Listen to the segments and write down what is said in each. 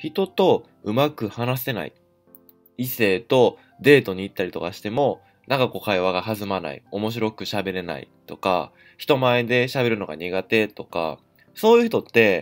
人とうまく話せない。異性とデートに行ったりとかしても、なんかこう会話が弾まない。面白く喋れないとか、人前で喋るのが苦手とか、そういう人って、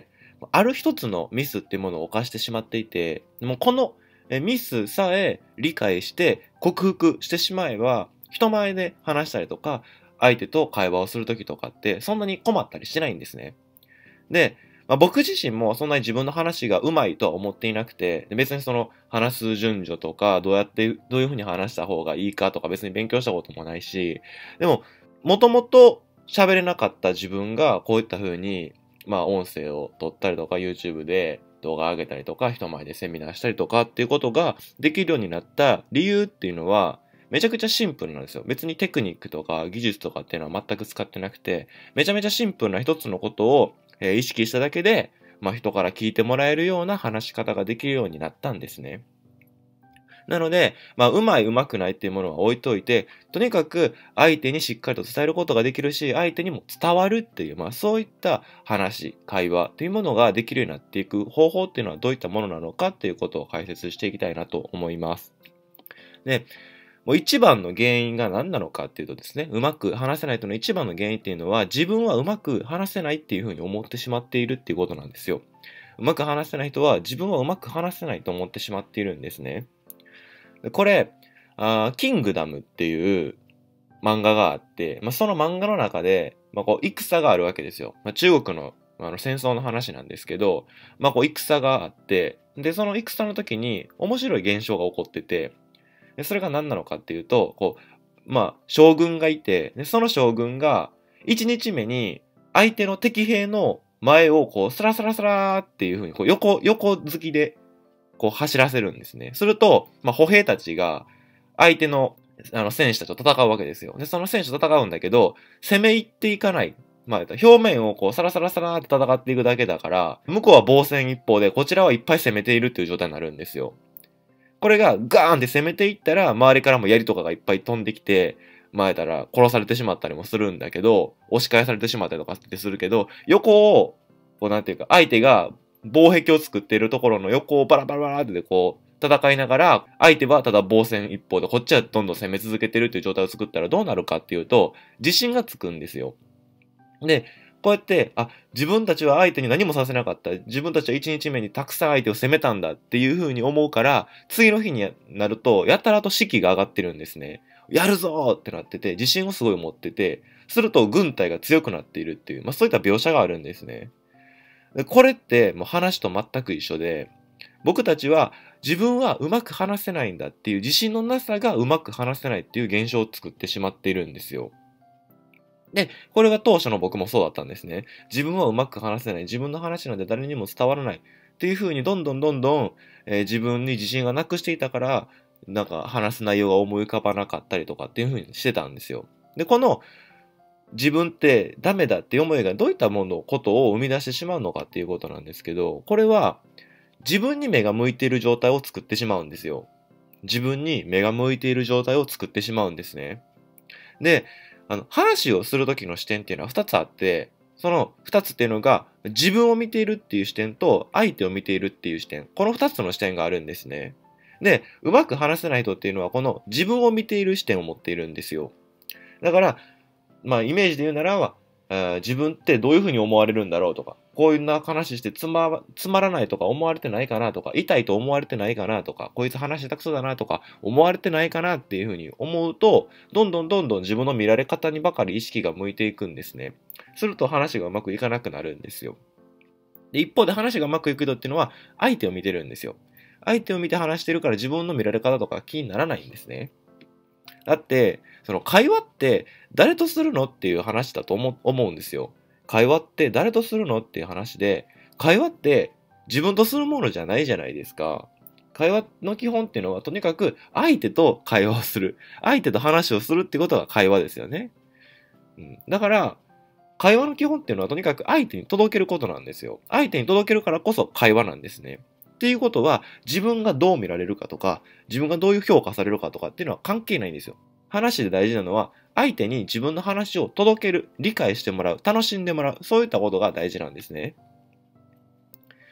ある一つのミスっていうものを犯してしまっていて、もうこのミスさえ理解して克服してしまえば、人前で話したりとか、相手と会話をするときとかって、そんなに困ったりしないんですね。で、僕自身もそんなに自分の話が上手いとは思っていなくて、別にその話す順序とか、どういうふうに話した方がいいかとか別に勉強したこともないし、でも、もともと喋れなかった自分がこういったふうに、音声を取ったりとか、YouTube で動画上げたりとか、人前でセミナーしたりとかっていうことができるようになった理由っていうのは、めちゃくちゃシンプルなんですよ。別にテクニックとか技術とかっていうのは全く使ってなくて、めちゃめちゃシンプルな一つのことを意識しただけで、人から聞いてもらえるような話し方ができるようになったんですね。なので、うまい、うまくないっていうものは置いといて、とにかく相手にしっかりと伝えることができるし、相手にも伝わるっていう、そういった話、会話っていうものができるようになっていく方法っていうのはどういったものなのかっていうことを解説していきたいなと思います。で、もう一番の原因が何なのかっていうとですね、うまく話せないとの一番の原因っていうのは、自分はうまく話せないっていうふうに思ってしまっているっていうことなんですよ。うまく話せない人は、自分はうまく話せないと思ってしまっているんですね。でこれ、キングダムっていう漫画があって、その漫画の中で、こう戦があるわけですよ。中国の戦争の話なんですけど、こう戦があって、で、その戦の時に面白い現象が起こってて、でそれが何なのかっていうと、将軍がいて、でその将軍が、1日目に、相手の敵兵の前を、スラスラスラーっていう風に、横突きで、走らせるんですね。すると、歩兵たちが、相手の、戦士たちと戦うわけですよ。で、その戦士と戦うんだけど、攻め入っていかない。表面をサラサラサラーって戦っていくだけだから、向こうは防戦一方で、こちらはいっぱい攻めているっていう状態になるんですよ。これがガーンって攻めていったら、周りからも槍とかがいっぱい飛んできて、殺されてしまったりもするんだけど、押し返されてしまったりとかってするけど、横を、相手が防壁を作っているところの横をバラバラバラって戦いながら、相手はただ防戦一方で、こっちはどんどん攻め続けてるっていう状態を作ったらどうなるかっていうと、自信がつくんですよ。で、こうやって、自分たちは相手に何もさせなかった。自分たちは1日目にたくさん相手を攻めたんだっていう風に思うから、次の日になると、やたらと士気が上がってるんですね。やるぞーってなってて、自信をすごい持ってて、すると軍隊が強くなっているっていう、そういった描写があるんですね。でこれってもう話と全く一緒で、僕たちは自分はうまく話せないんだっていう自信のなさがうまく話せないっていう現象を作ってしまっているんですよ。で、これが当初の僕もそうだったんですね。自分はうまく話せない。自分の話なんて誰にも伝わらない。っていう風にどんどんどんどん、自分に自信がなくしていたから、なんか話す内容が思い浮かばなかったりとかっていう風にしてたんですよ。で、この自分ってダメだっていう思いがどういったことを生み出してしまうのかっていうことなんですけど、これは自分に目が向いている状態を作ってしまうんですよ。自分に目が向いている状態を作ってしまうんですね。で、話をするときの視点っていうのは2つあって、その2つっていうのが、自分を見ているっていう視点と、相手を見ているっていう視点。この2つの視点があるんですね。で、うまく話せない人っていうのは、この自分を見ている視点を持っているんですよ。だから、イメージで言うならば、自分ってどういうふうに思われるんだろうとか、こういうな話してつまらないとか思われてないかなとか、痛いと思われてないかなとか、こいつ話下手くそだなとか思われてないかなっていうふうに思うと、どんどんどんどん自分の見られ方にばかり意識が向いていくんですね。すると話がうまくいかなくなるんですよ。で、一方で話がうまくいく人っていうのは、相手を見てるんですよ。相手を見て話してるから自分の見られ方とか気にならないんですね。だって、その会話って誰とするのっていう話だと思うんですよ。会話って誰とするのっていう話で、会話って自分とするものじゃないじゃないですか。会話の基本っていうのはとにかく相手と会話をする。相手と話をするってことが会話ですよね。だから、会話の基本っていうのはとにかく相手に届けることなんですよ。相手に届けるからこそ会話なんですね。っていうことは、自分がどう見られるかとか、自分がどういう評価されるかとかっていうのは関係ないんですよ。話で大事なのは、相手に自分の話を届ける、理解してもらう、楽しんでもらう、そういったことが大事なんですね。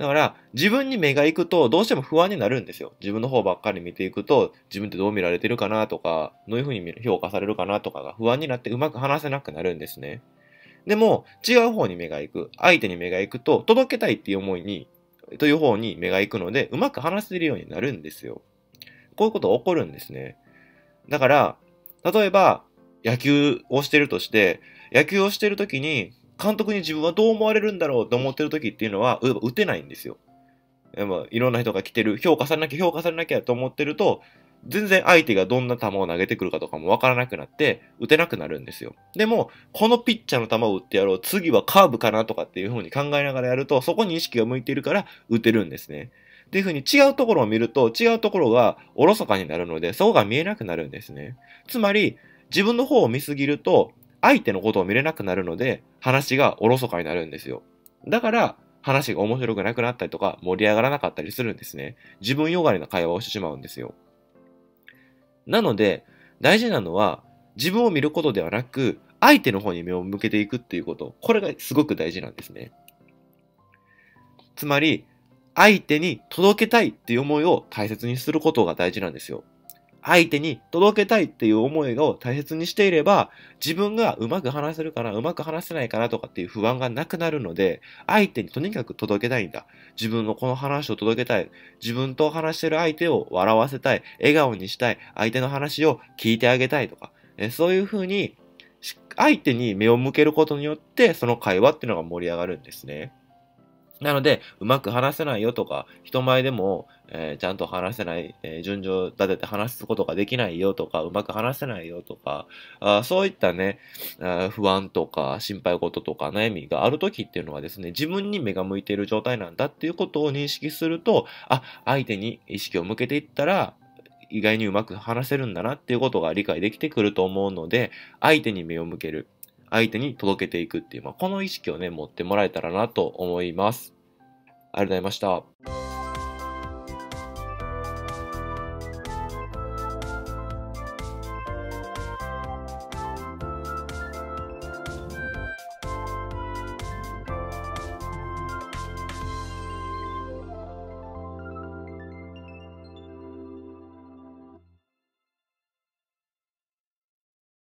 だから、自分に目が行くと、どうしても不安になるんですよ。自分の方ばっかり見ていくと、自分ってどう見られてるかなとか、どういうふうに評価されるかなとかが不安になってうまく話せなくなるんですね。でも、違う方に目が行く。相手に目が行くと、届けたいっていう思いに、という方に目が行くので、うまく話せるようになるんですよ。こういうことが起こるんですね。だから、例えば、野球をしてるとして、野球をしてるときに、監督に自分はどう思われるんだろうと思ってるときっていうのは、打てないんですよ。いろんな人が来てる、評価されなきゃ評価されなきゃと思ってると、全然相手がどんな球を投げてくるかとかもわからなくなって、打てなくなるんですよ。でも、このピッチャーの球を打ってやろう、次はカーブかなとかっていう風に考えながらやると、そこに意識が向いているから打てるんですね。っていう風に違うところを見ると、違うところがおろそかになるので、そこが見えなくなるんですね。つまり、自分の方を見すぎると、相手のことを見れなくなるので、話がおろそかになるんですよ。だから、話が面白くなくなったりとか盛り上がらなかったりするんですね。自分よがりな会話をしてしまうんですよ。なので、大事なのは自分を見ることではなく、相手の方に目を向けていくっていうこと。これがすごく大事なんですね。つまり、相手に届けたいっていう思いを大切にすることが大事なんですよ。相手に届けたいっていう思いを大切にしていれば、自分がうまく話せるかな、うまく話せないかなとかっていう不安がなくなるので、相手にとにかく届けたいんだ。自分のこの話を届けたい。自分と話してる相手を笑わせたい。笑顔にしたい。相手の話を聞いてあげたいとか。そういうふうに、相手に目を向けることによって、その会話っていうのが盛り上がるんですね。なので、うまく話せないよとか、人前でも、ちゃんと話せない、順序立てて話すことができないよとか、うまく話せないよとか、そういったね、不安とか心配事とか悩みがあるときっていうのはですね、自分に目が向いている状態なんだっていうことを認識すると、相手に意識を向けていったら、意外にうまく話せるんだなっていうことが理解できてくると思うので、相手に目を向ける。相手に届けていくっていう、この意識をね、持ってもらえたらなと思います。ありがとうございました。